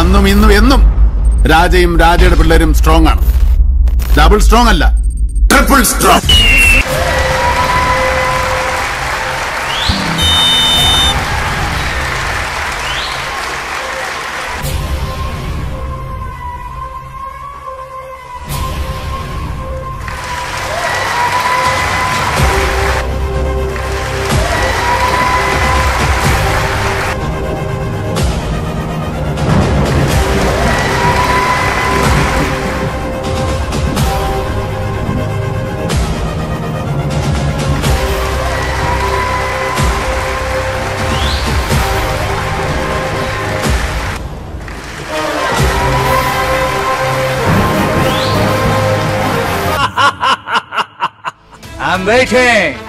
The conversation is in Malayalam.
അന്നും ഇന്നും എന്നും രാജയും രാജയുടെ പിള്ളേരും സ്ട്രോങ് ആണ്. ഡബിൾ സ്ട്രോങ് അല്ല, ട്രിപ്പിൾ സ്ട്രോങ്. I'm waiting.